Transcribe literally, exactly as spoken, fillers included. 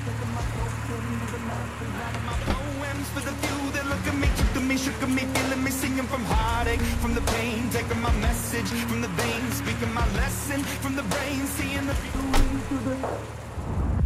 Poems for the few that look at me, took to me, shook at me, feeling me, singing from heartache, from the pain, taking my message from the veins, speaking my lesson from the brain, seeing the view through the